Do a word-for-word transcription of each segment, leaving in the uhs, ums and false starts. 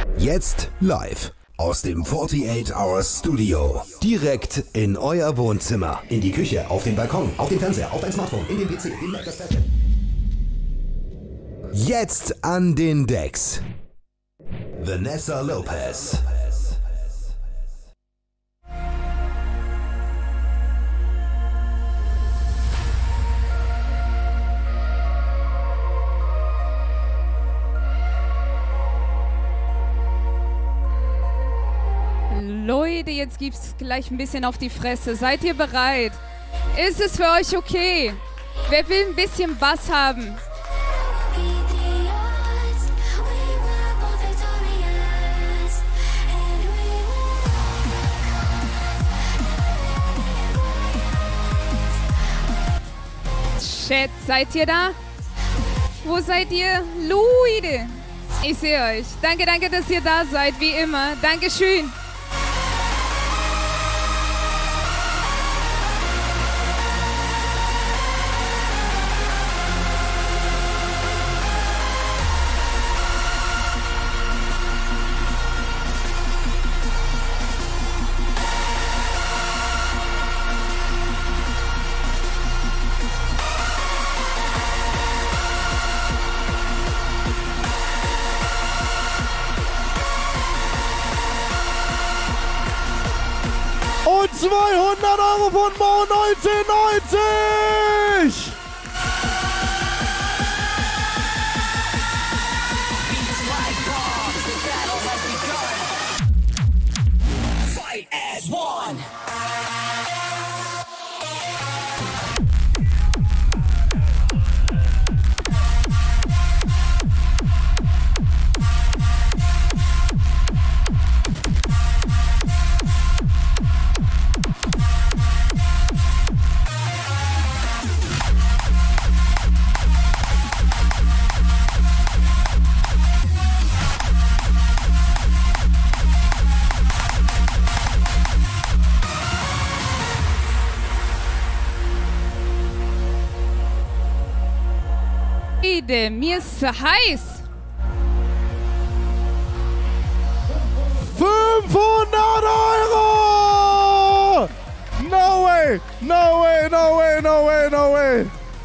Jetzt live aus dem achtundvierzig Hours Studio. Direkt in euer Wohnzimmer. In die Küche, auf den Balkon, auf den Fernseher, auf dein Smartphone, in den P C, in das Tablet. Jetzt an den Decks. Vanessa Lopez. Leute, jetzt gibt's gleich ein bisschen auf die Fresse. Seid ihr bereit? Ist es für euch okay? Wer will ein bisschen Bass haben? Chat, seid ihr da? Wo seid ihr? Leute! Ich sehe euch. Danke, danke, dass ihr da seid, wie immer. Dankeschön. Und zweihundert Euro von Mo neunzehnhundertneunzig! Fight as one! Mir ist heiß. fünfhundert Euro! No way! No way, no way, no way, no way!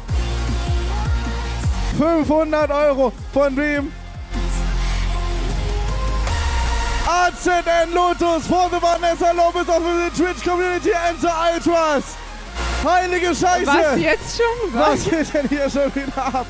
fünfhundert Euro von wem? A Z N Lotus for the Vanessa Lopez of the Twitch Community Enter Ultras! Heilige Scheiße! Was jetzt schon? Was, Was geht denn hier schon wieder ab?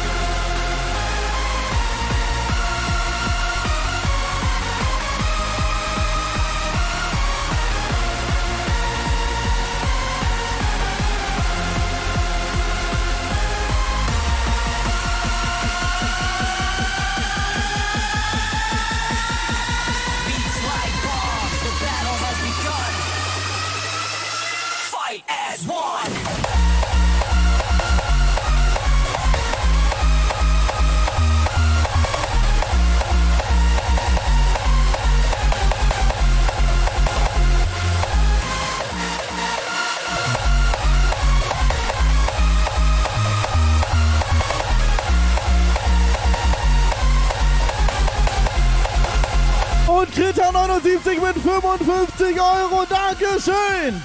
Und Krita neunundsiebzig mit fünfundfünfzig Euro. Dankeschön!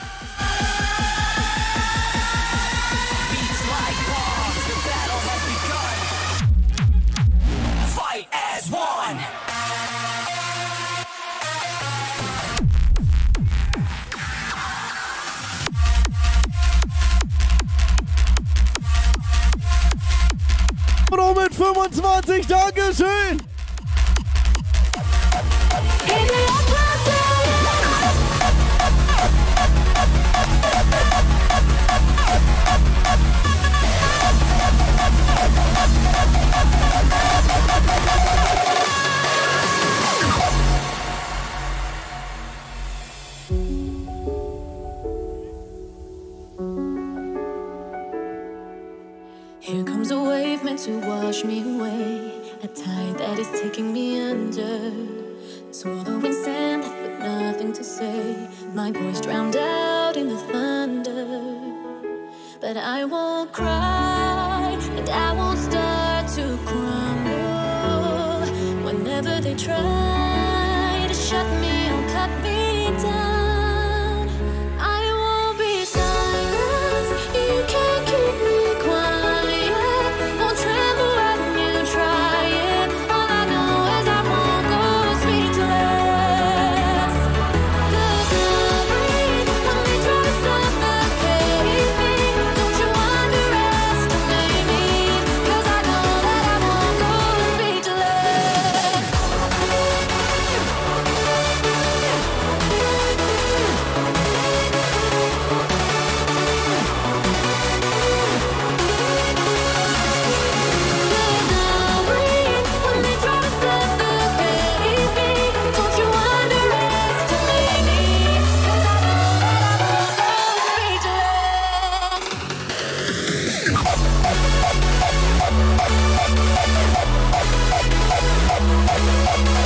Fight as one! Und mit fünfundzwanzig, Dankeschön! Here comes a wave meant to wash me away, a tide that is taking me under. Swallowing sand, I've got nothing to say. My voice drowned out in the thunder. But I won't cry, and I won't start to crumble whenever they try.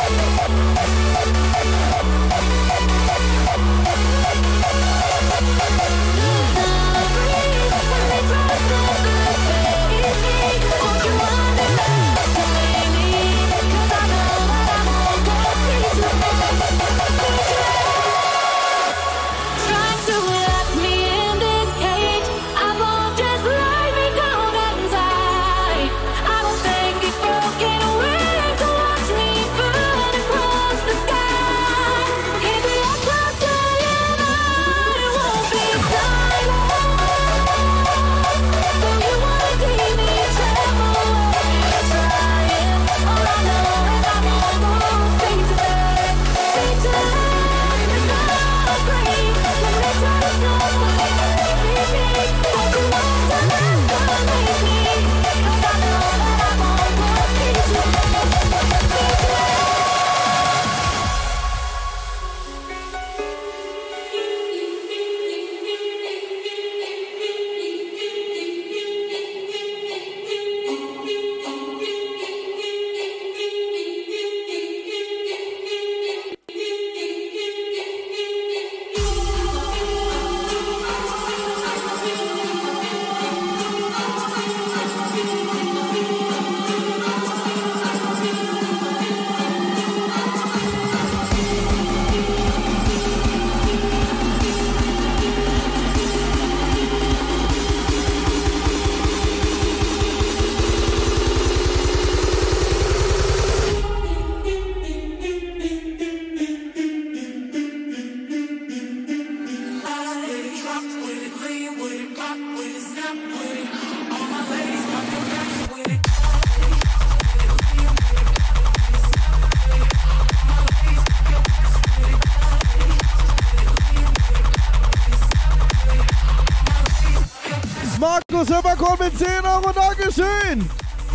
Markus Höpperkorn mit zehn Euro, Dankeschön!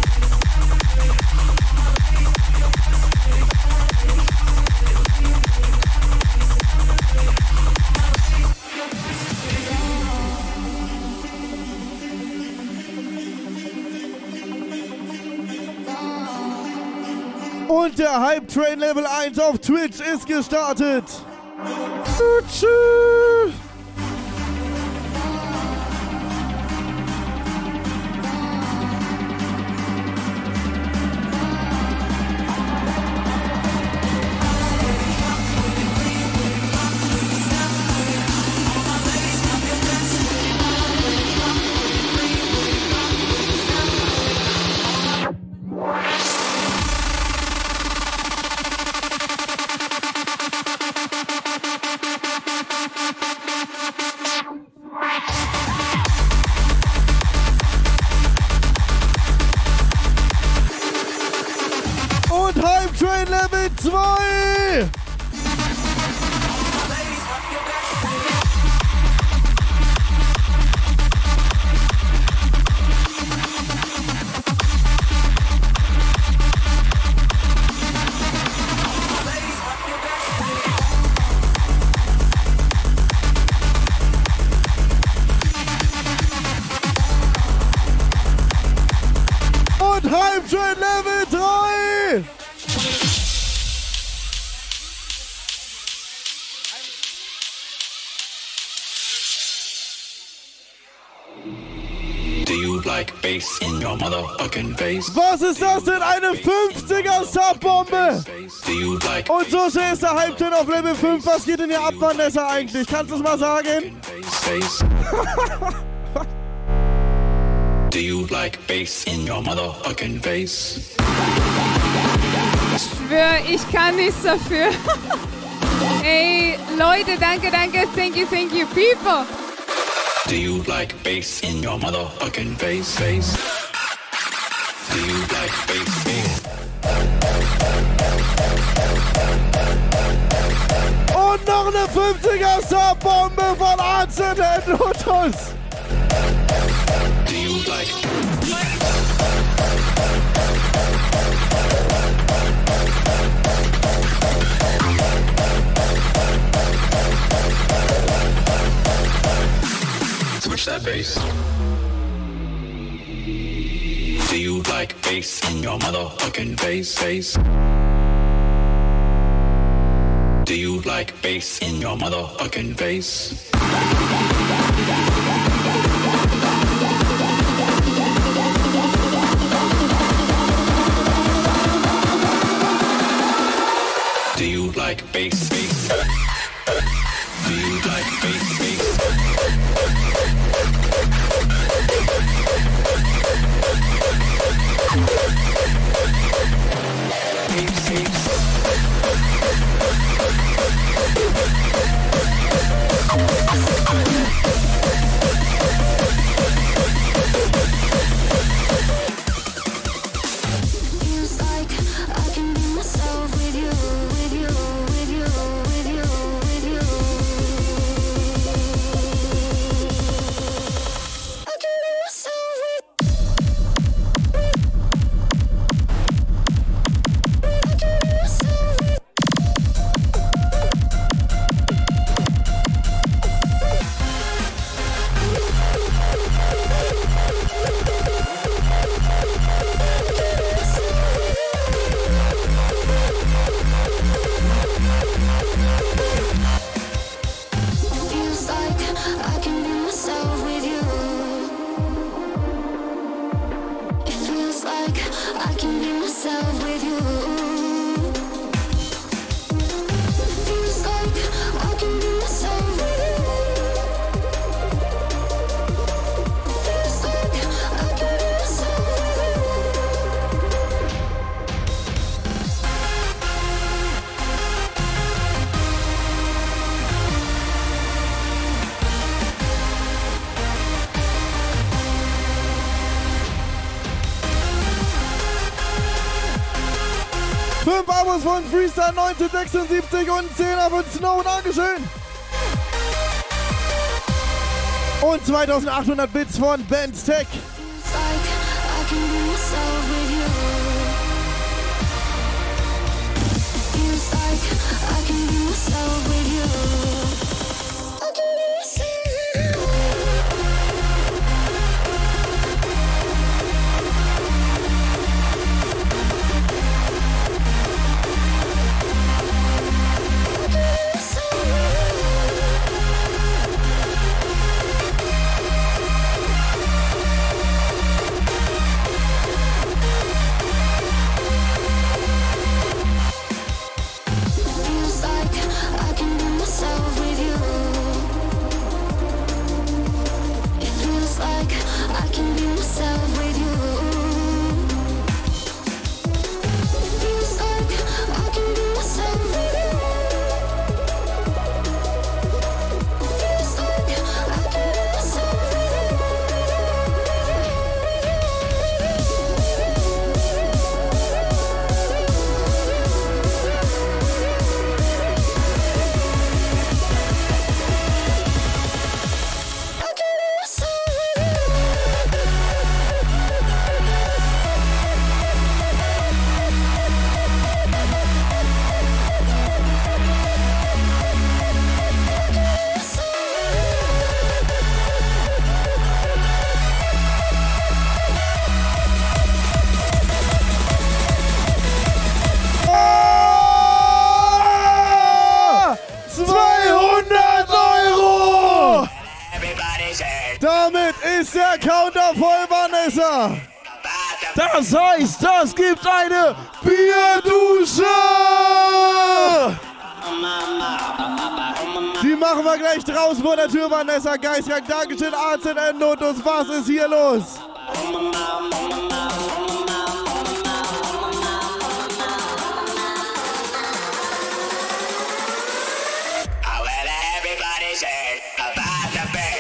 Und der Hype Train Level eins auf Twitch ist gestartet. Tschüss. zwei! Und Hype Train Level drei! Like bass in your motherfucking face. Was ist das denn? Eine fünfziger Subbombe! Like und so schnell ist der Hype-Train auf Level fünf. Was geht denn hier ab, Vanessa, eigentlich? Kannst du es mal sagen? Do you like bass in your motherfucking face? Ich schwör, ich kann nichts dafür. Ey, Leute, danke, danke, thank you, thank you, people. Do you like bass in your motherfucking face, face? Do you like bass, bass? Und noch eine fünfziger Subbombe von A Z N Lotus. Do you like... Switch that bass. Do you like bass in your motherfucking face, face? like bass in your motherfucking face? Do you like bass, bass? Do you like bass, bass? Bass, bass. Feels like I can be myself with you, with you, with you, with you, with you. I can be myself with I can be myself with Feels like I can be myself with you. It feels like I can be myself with you. It feels like I can be myself with you. It feels like I can be myself with you. Fünf Abos von Freestyle neunzehnhundertsechsundsiebzig und zehner von Snow. Dankeschön. Und zweitausendachthundert Bits von Benz Tech. Feels like I can be myself with you. Feels like I can be myself with you. I can be myself with you. I can be myself with you. Feels like I can be myself with you. It feels like I can be myself with you. It feels like I can be myself with you. It feels like I can be myself with I can be myself with you. zweihundert Euro! Everybody's heard Damit ist der Counter voll, Vanessa. Das heißt, das gibt eine Bierdusche! Die machen wir gleich draußen vor der Tür, Vanessa Geistreich. Dankeschön, A Z N Lotus. Was ist hier los? Oh, well, everybody's heard about the bird.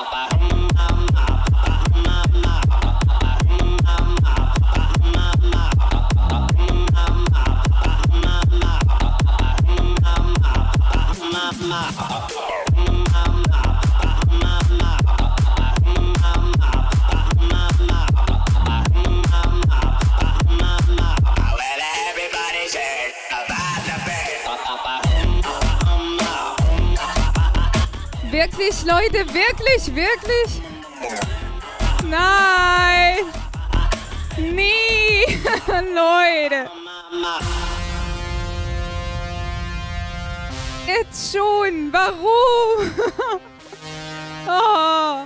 Oh, well, everybody's heard about the bird. Wirklich, Leute, wirklich, wirklich? Nein! Nie! Leute! Jetzt schon. Warum? Oh.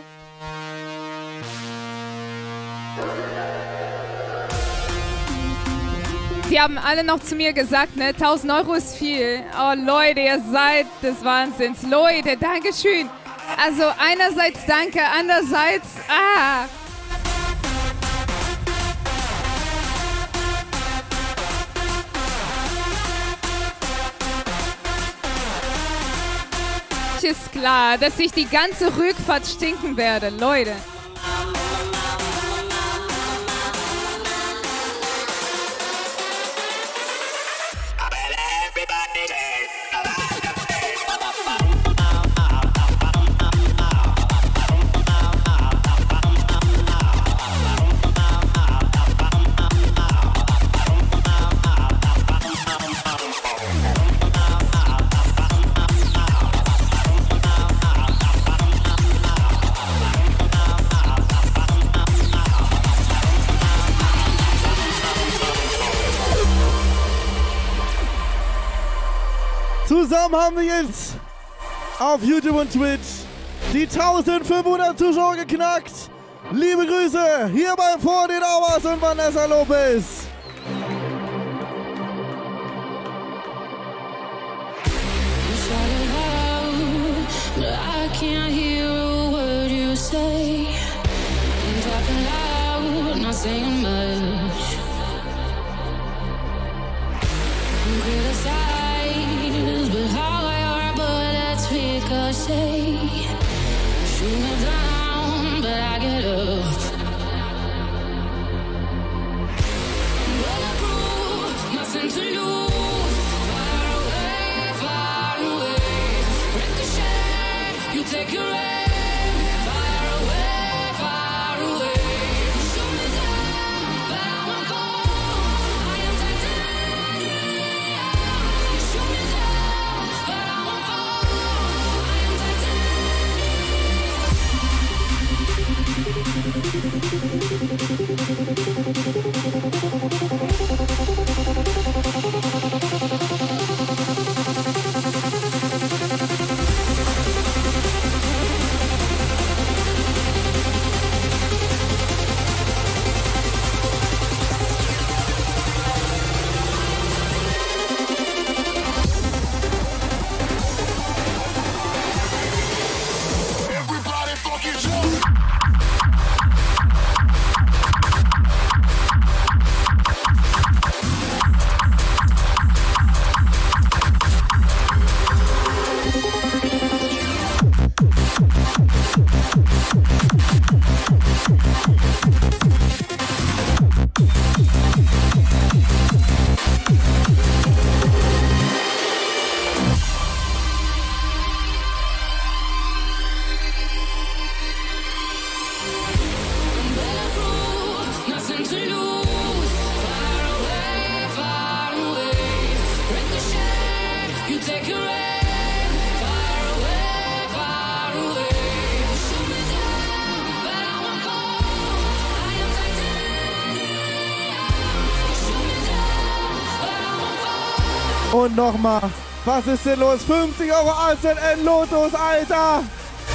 Die haben alle noch zu mir gesagt, ne, tausend Euro ist viel. Oh Leute, ihr seid des Wahnsinns. Leute, Dankeschön. Also einerseits danke, andererseits, ah. Ist klar, dass ich die ganze Rückfahrt stinken werde, Leute. Zusammen haben wir jetzt auf YouTube und Twitch die eintausendfünfhundert Zuschauer geknackt. Liebe Grüße hier bei forty-eight Hours und Vanessa Lopez. Say, shoot me down, but I get up. Bulletproof, nothing to lose. Far away, far away. Ricochet, you take your aim. Far away, far away. Shoot me down, but I won't go. I am titanium. Shoot me down, but I won't go. Everybody fucking jump! Und nochmal, was ist denn los? fünfzig Euro A Z N Lotus, Alter!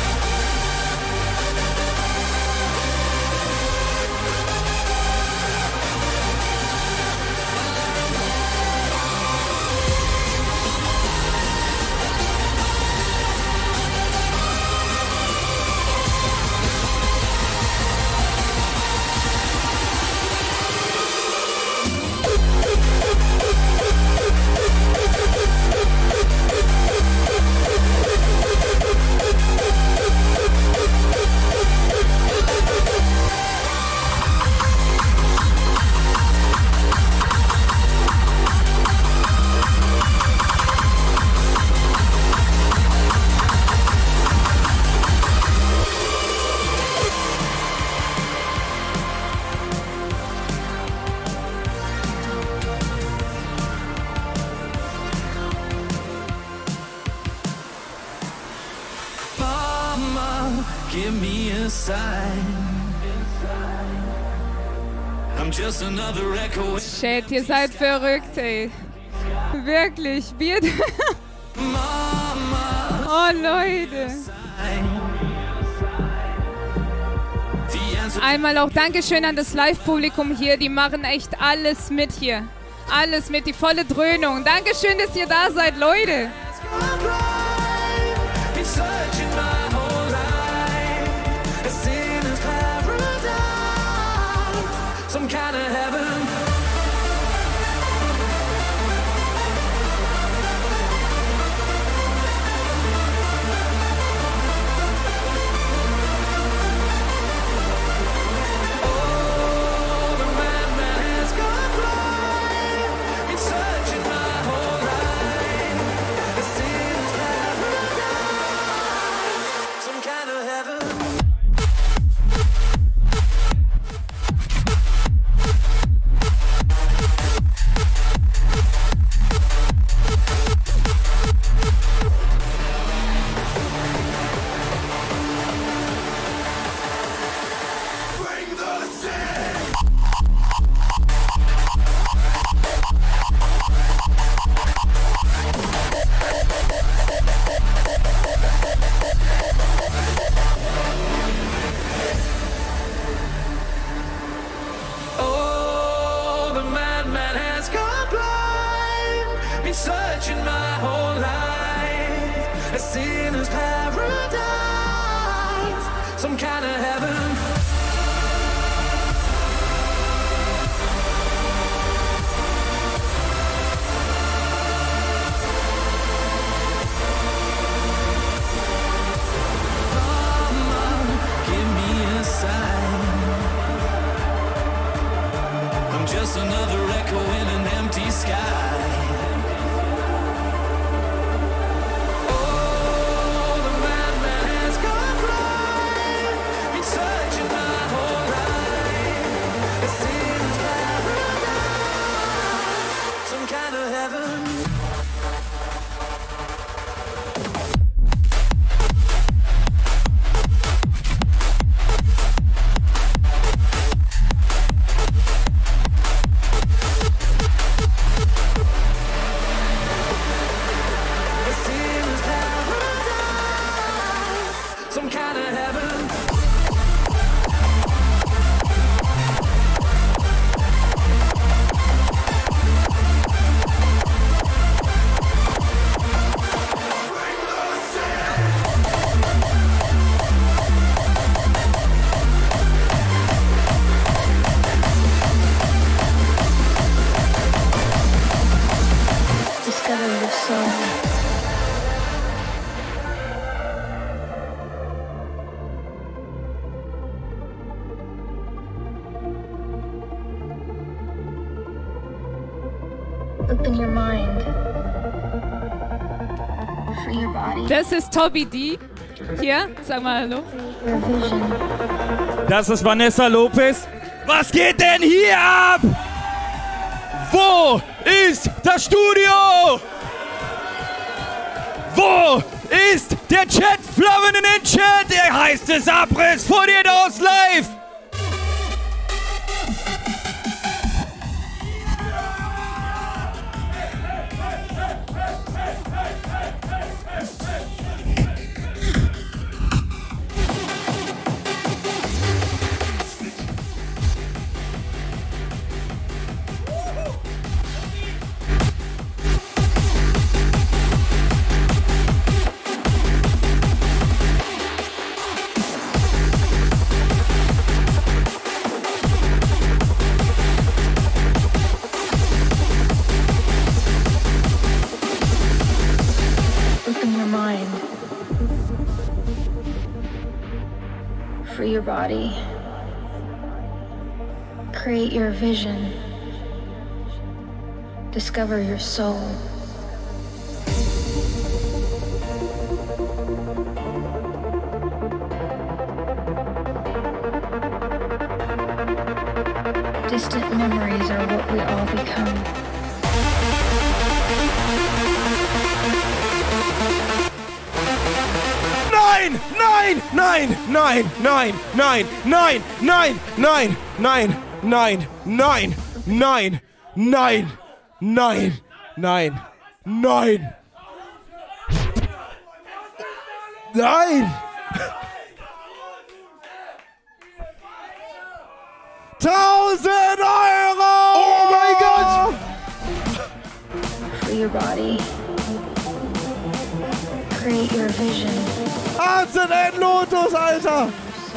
give me a sign. I'm just another echo. Shit, ihr seid verrückt, ey. Wirklich. Wir Oh, Leute. Einmal auch Dankeschön an das Live-Publikum hier. Die machen echt alles mit hier. Alles mit, die volle Dröhnung. Dankeschön, dass ihr da seid, Leute. Das ist Toby D. Hier, sag mal hallo. Das ist Vanessa Lopez. Was geht denn hier ab? Wo ist das Studio? Wo ist der Chat? Flammen in den Chat. Der heißt es Abriss von dir aus live. Your body. Create your vision. Discover your soul. Distant memories are what we all become. Nein, nein, nein, nein, nein, nein, nein, nein, nein, nein, nein, nein, nein, nein, nein, nein, nein. Nein! tausend Euro! Oh mein Gott! Free your body. Create your vision. Arzt in Lotus, Alter!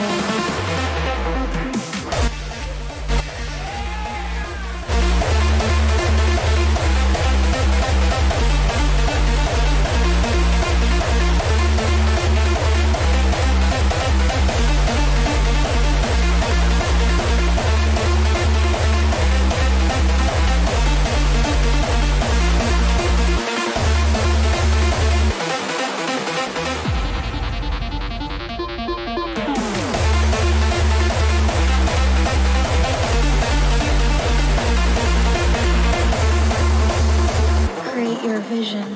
Vision.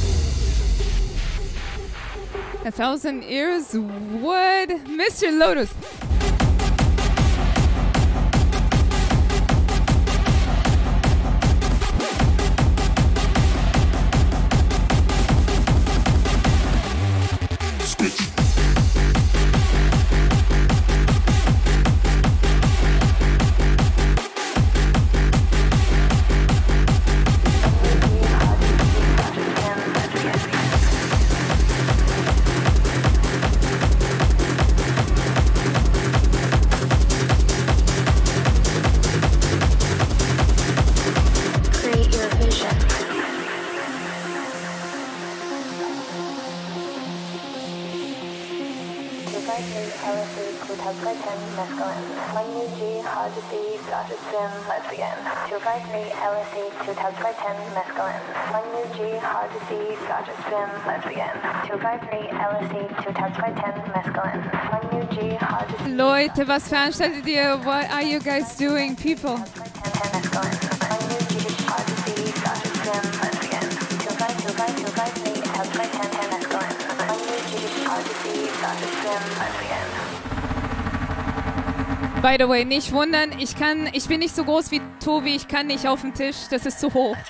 A thousand ears would. Mister Lotus. Leute, was veranstaltet ihr? What are you guys doing, people? By the way, nicht wundern, ich kann, ich bin nicht so groß wie Tobi, ich kann nicht auf dem Tisch, das ist zu hoch.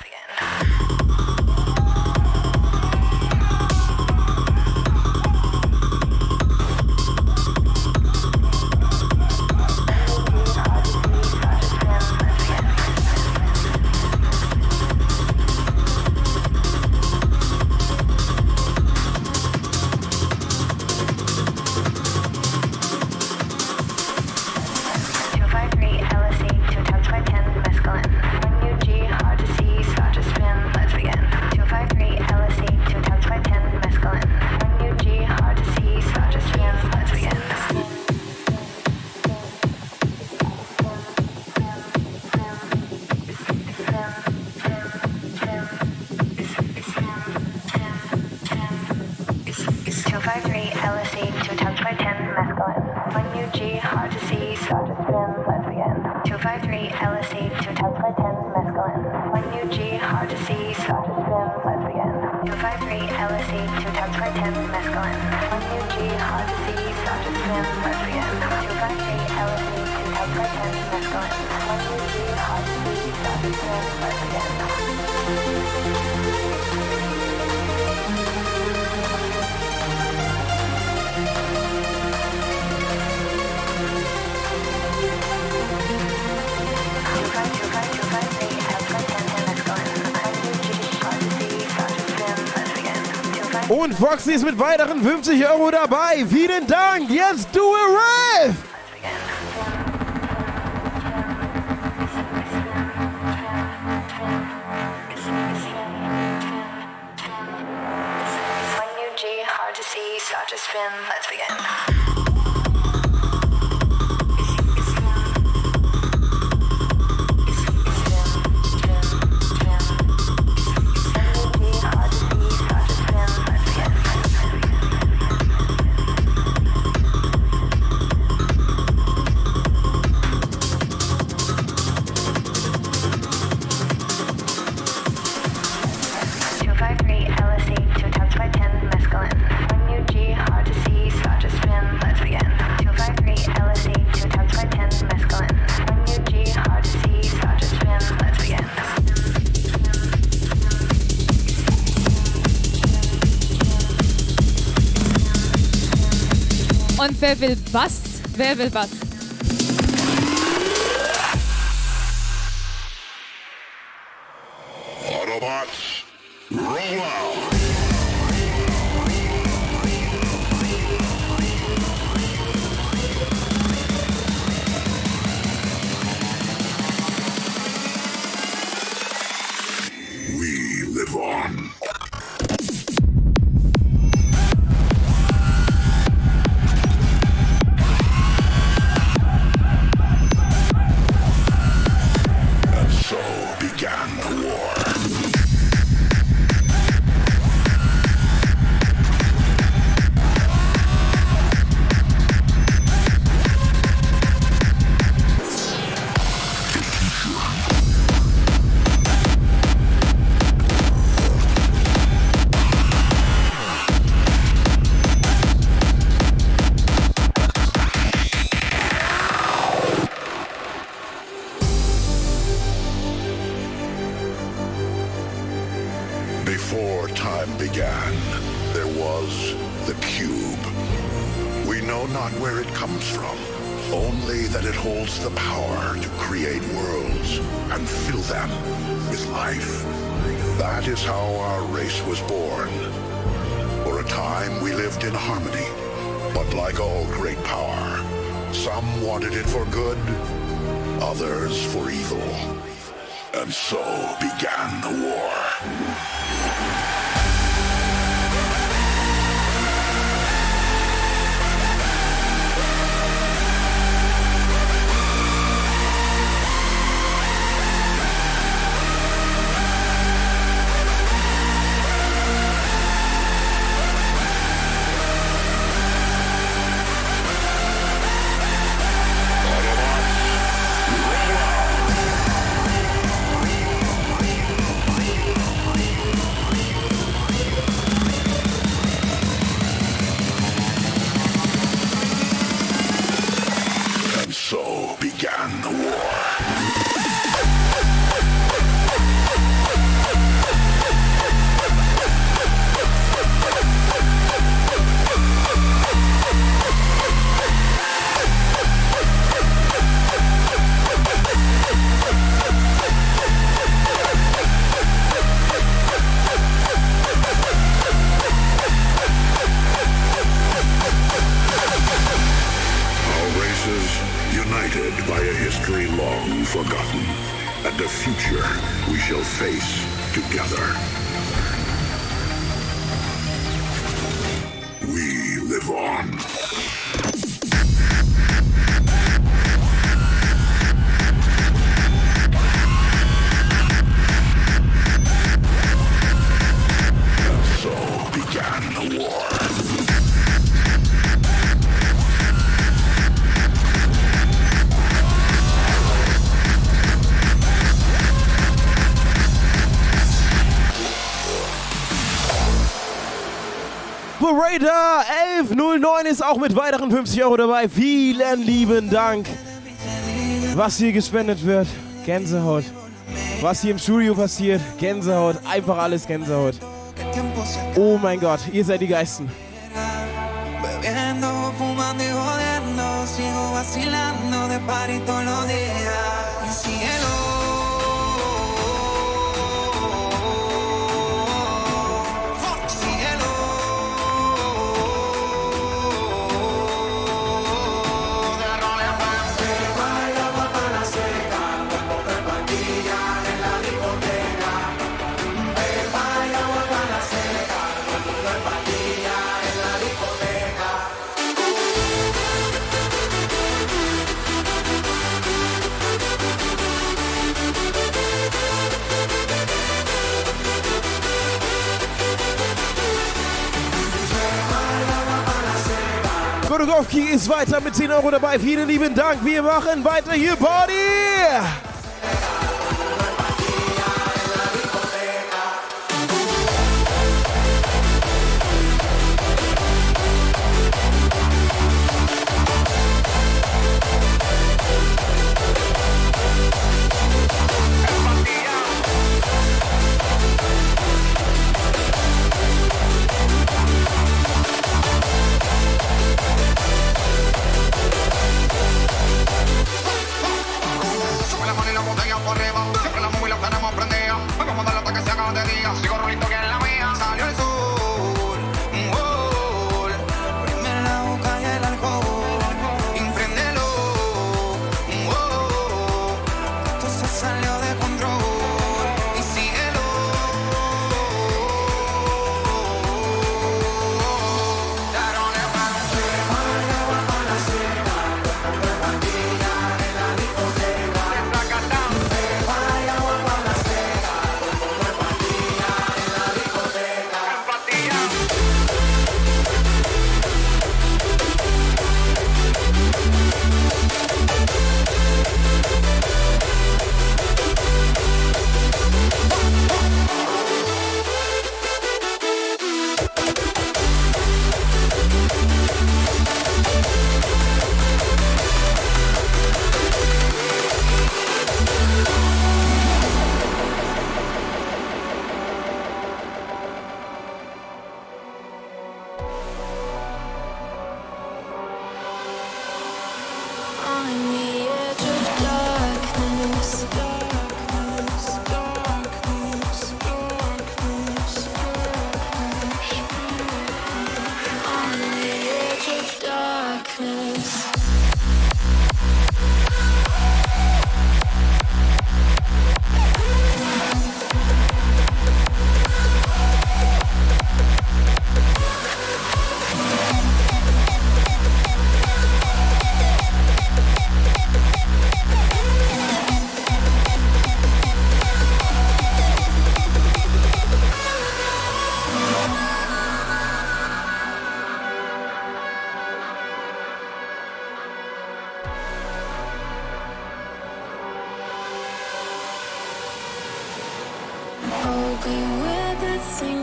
Und Foxy ist mit weiteren fünfzig Euro dabei. Vielen Dank. Jetzt do a riff. L S D, two times by ten, mescaline. One U G, hard to see, start to spin. Wer will was? Wer will was? Autobots, roll out. We live on. And so began the war. Before time began, there was the cube. We know not where it comes from, only that it holds the power to create worlds and fill them with life. That is how our race was born. For a time we lived in harmony, but like all great power, some wanted it for good, others for evil. And so began the war. So began the war. United by a history long forgotten, and a future we shall face together. We live on. And so began the war. Operator elf null neun ist auch mit weiteren fünfzig Euro dabei. Vielen lieben Dank. Was hier gespendet wird, Gänsehaut. Was hier im Studio passiert, Gänsehaut. Einfach alles Gänsehaut. Oh mein Gott, ihr seid die Geisten. Godogowski ist weiter mit zehn Euro dabei. Vielen lieben Dank. Wir machen weiter hier Party.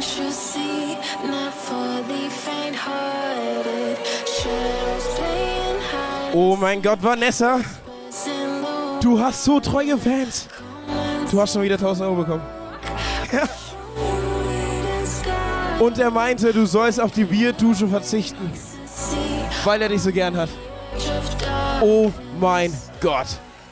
shall see, not for the faint-hearted. Shadows playing hide. Oh mein Gott, Vanessa. Du hast so treue Fans. Du hast schon wieder tausend Euro bekommen. Ja. Und er meinte, du sollst auf die Bierdusche verzichten, weil er dich so gern hat. Oh mein Gott.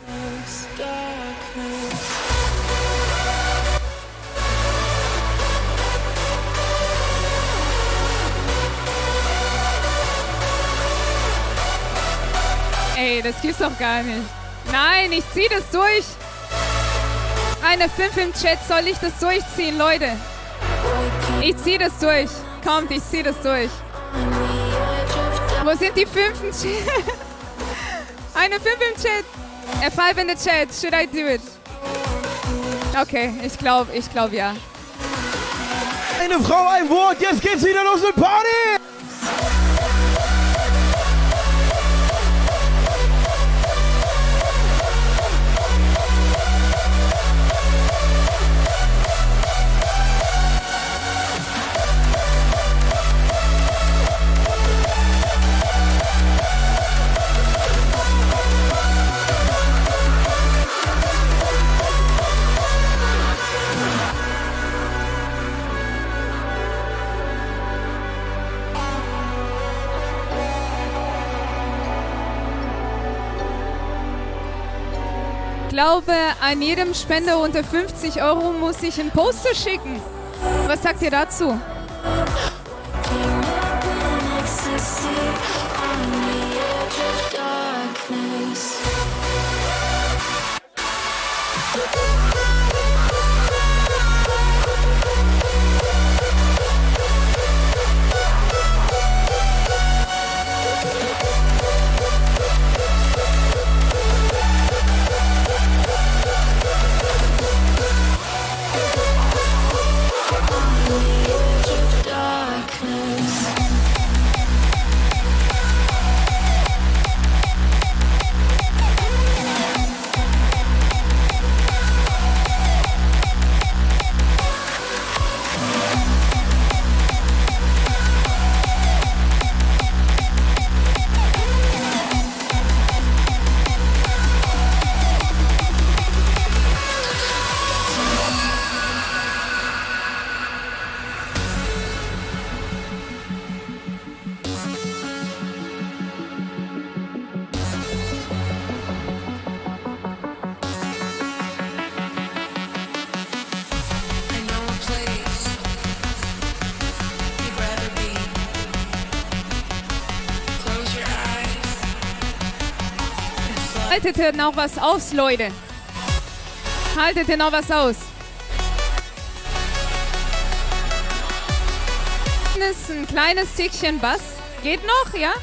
Ey, das gibt's doch gar nicht. Nein, ich zieh das durch. Eine fünf im Chat, soll ich das durchziehen, Leute? Ich zieh das durch. Kommt, ich zieh das durch. Wo sind die fünf im Chat? Eine fünf im Chat. A five in the chat. Should I do it? Okay, ich glaube, ich glaube ja. Eine Frau, ein Wort, jetzt geht's wieder los mit Party! Ich glaube, an jedem Spender unter fünfzig Euro muss ich ein Poster schicken. Was sagt ihr dazu? Haltet ihr noch was aus, Leute? Haltet ihr noch was aus? Das ist ein kleines Stückchen Bass. Geht noch, ja?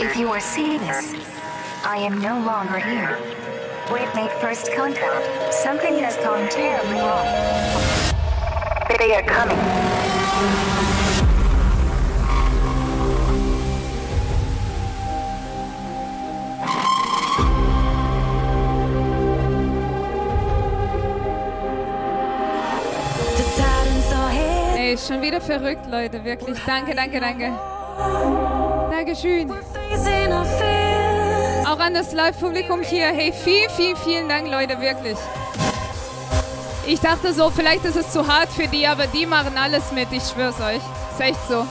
If you are seeing this, I am no longer here. We've made first contact. Something has gone terribly wrong. They are coming. Ey, schon wieder verrückt, Leute, wirklich. Danke, danke, danke. Dankeschön. Auch an das Live-Publikum hier. Hey, vielen, vielen, vielen Dank, Leute, wirklich. Ich dachte so, vielleicht ist es zu hart für die, aber die machen alles mit, ich schwör's euch. Ist echt so.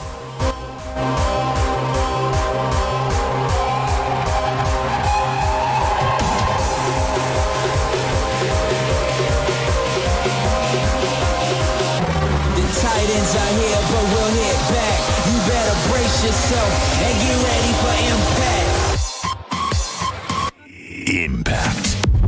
Titans are here, but we'll hit back. You better brace yourself and get ready for impact. Impact.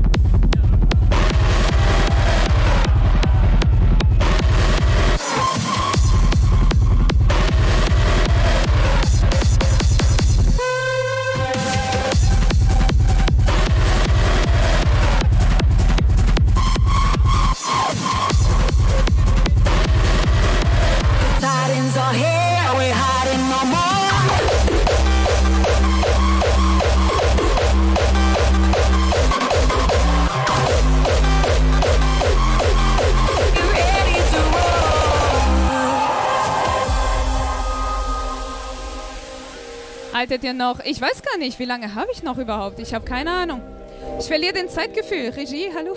Haltet ihr noch? Ich weiß gar nicht, wie lange habe ich noch überhaupt? Ich habe keine Ahnung. Ich verliere den Zeitgefühl. Regie, hallo?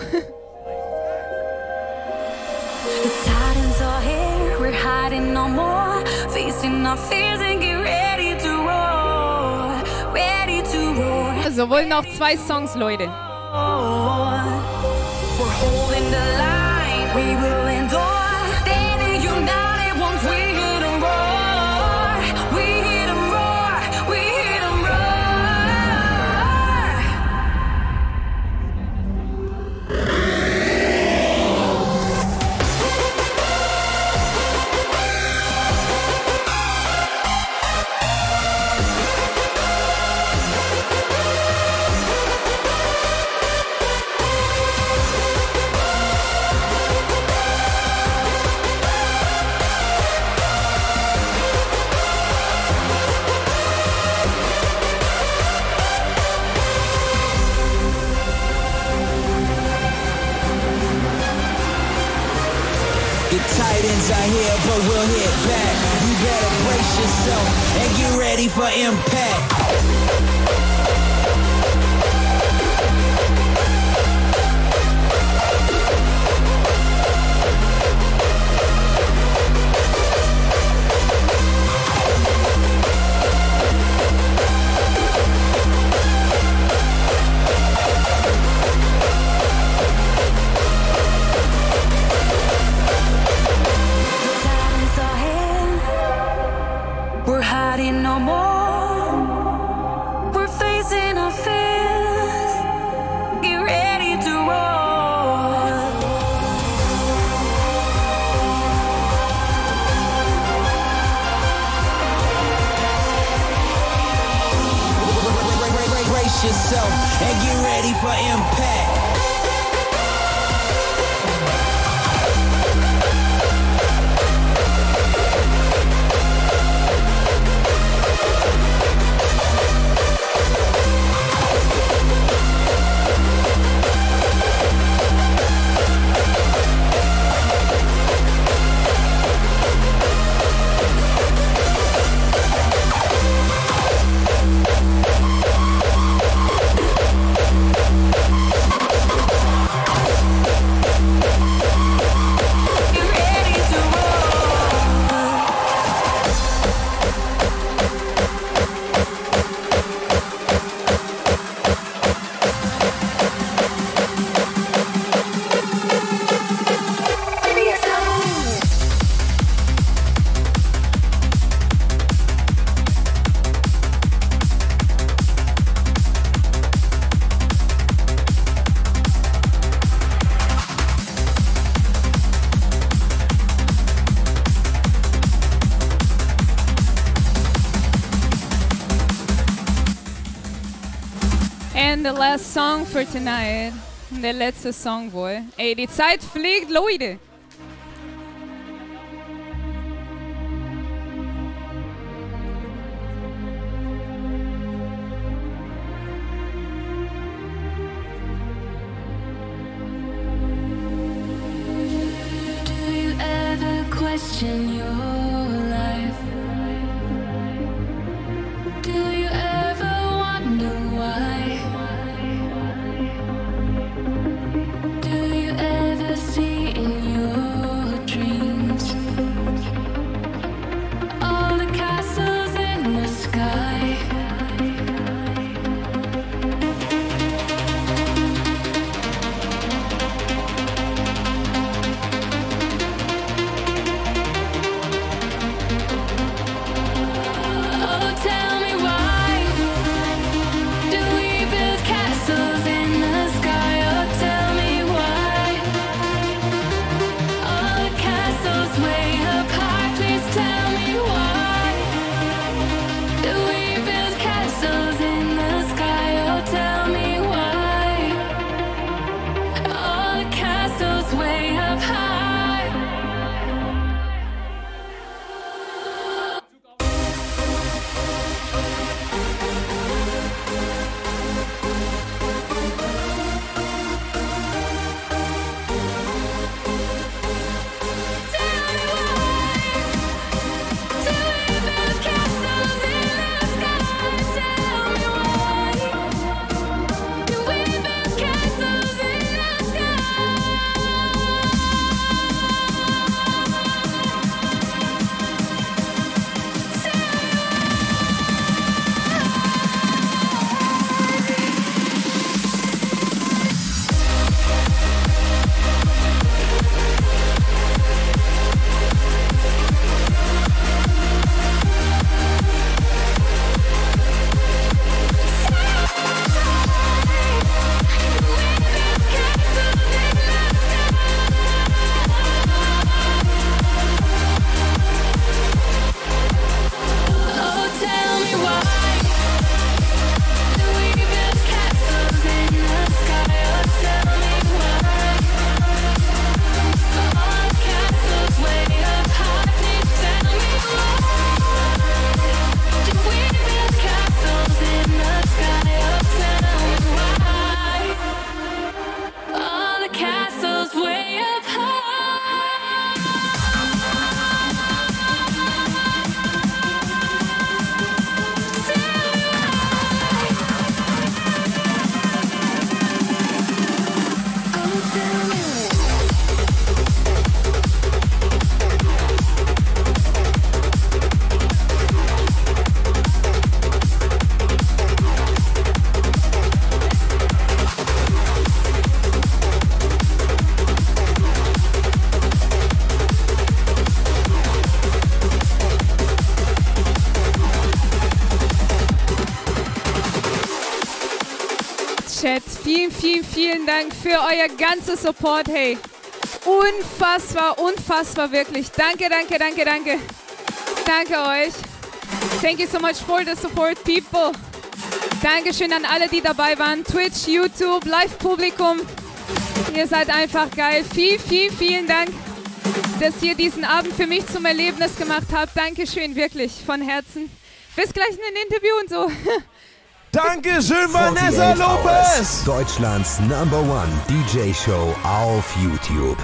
The Titans are here, we're hiding no more, facing our fears and get ready to roar, ready to roar. Also wohl noch zwei Songs, Leute. We're holding the line, we will endure, standing united once we hit a roar, we hit a roar, we hit a roar. The Titans are here, but we'll hit back. You better brace yourself and get ready for impact. We're hiding no more. We're facing our fears. Get ready to roar. Brace yourself and get ready for impact. And the last song for tonight. Der letzte Song wohl. Ey, die Zeit fliegt, Leute. Question your life. Do you ever wonder why? Do you ever see in your dreams all the castles in the sky? Chat. Vielen, vielen, vielen Dank für euer ganzes Support. Hey, unfassbar, unfassbar wirklich. Danke, danke, danke, danke. Danke euch. Thank you so much for the support, people. Dankeschön an alle, die dabei waren. Twitch, YouTube, Live-Publikum. Ihr seid einfach geil. Vielen, vielen, vielen Dank, dass ihr diesen Abend für mich zum Erlebnis gemacht habt. Dankeschön, wirklich, von Herzen. Bis gleich in ein Interview und so. Dankeschön, Vanessa Lopez! Deutschlands Number One D J Show auf YouTube.